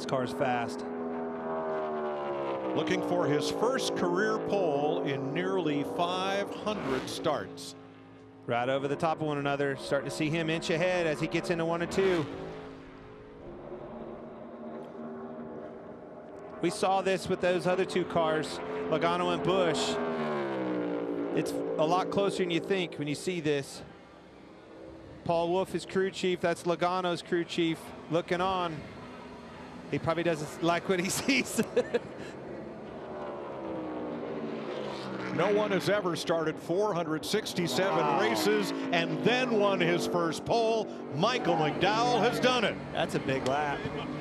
This car's fast. Looking for his first career pole in nearly 500 starts. Right over the top of one another. Starting to see him inch ahead as he gets into 1 and 2. We saw this with those other 2 cars, Logano and Busch. It's a lot closer than you think when you see this. Paul Wolfe is crew chief. That's Logano's crew chief looking on. He probably doesn't like what he sees. No one has ever started 467 races and then won his first pole. Michael McDowell has done it. That's a big lap.